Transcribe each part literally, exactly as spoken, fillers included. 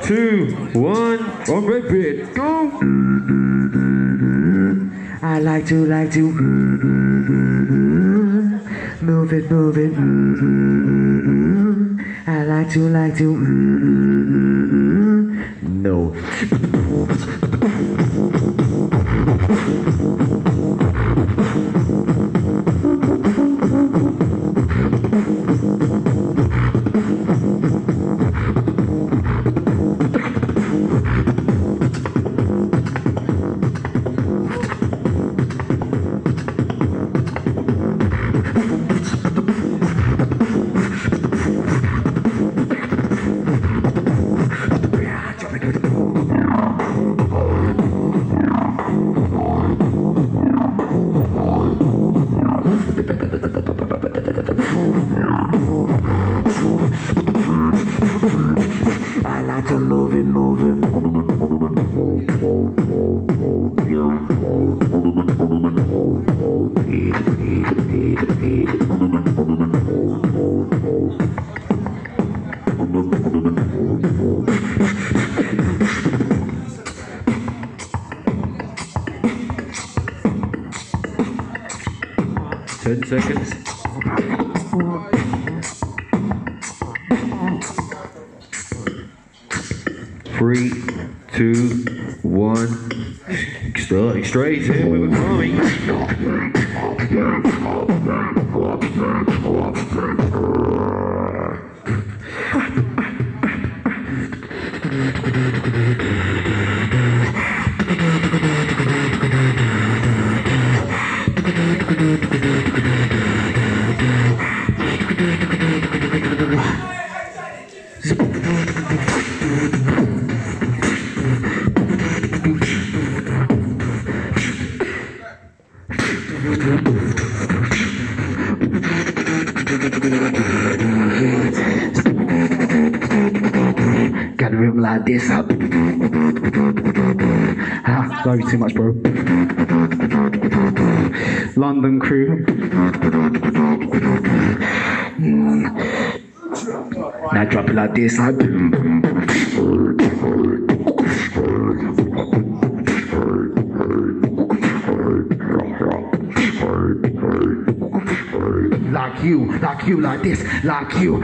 two, one, on Redbeard, go! I like to, like to move it, move it. I like to, like to no. I like to move it, move it. Ten seconds. Three, two, one. Starting straight here with Okami. Got a rhythm like this up. Ah, love you too much, bro. London crew. Mm. Now drop it like this, like. Like you, like you, like this, like you.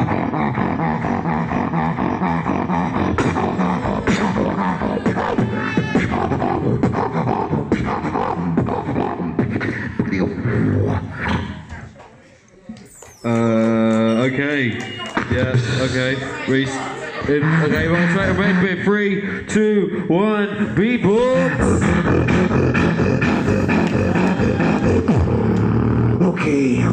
Uh, okay. Yeah, okay. Reese. If, okay, right, straight red bit. Three, two, one, beatbox! Okay.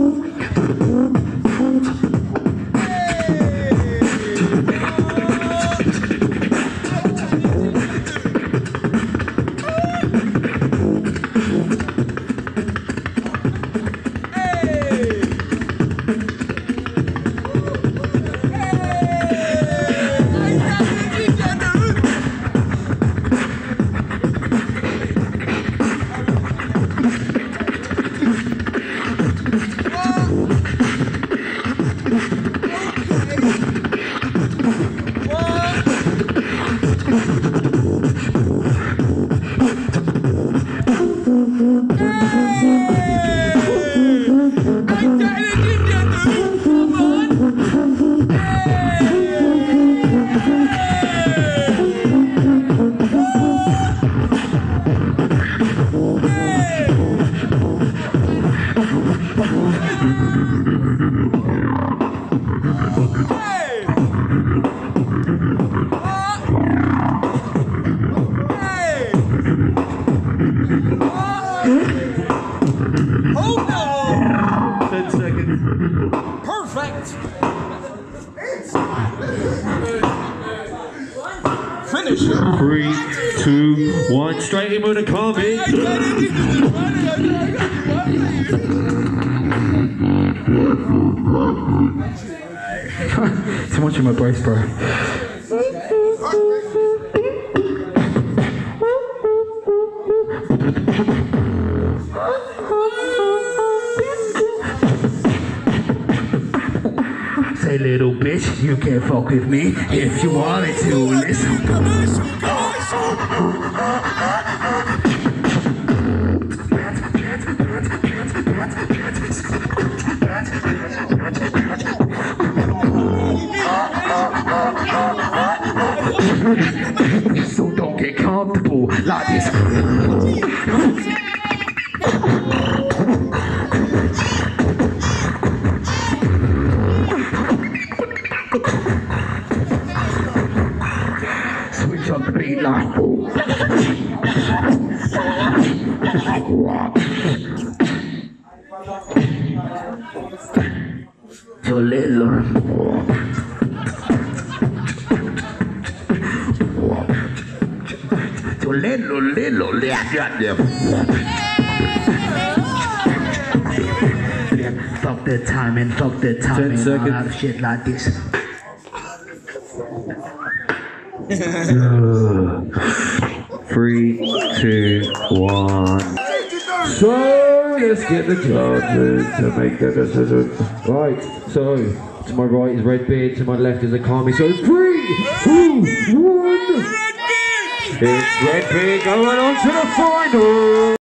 Ten seconds. Perfect. Finish it. Three, two, one. Straight in with Okami. Too much in my brace, bro. Say little bitch, you can't fuck with me if you wanted to. Listen. So don't get comfortable like this. Switch up the beat like oh. To a little more. To a little, little, little. Fuck the timing, fuck the timing. Ten seconds. A lot of shit like this. Three, two, one. So let's get the judges to make the decision. Right, so to my right is Redbeard, to my left is Okami. So three, two, one. It's Redbeard going on to the final.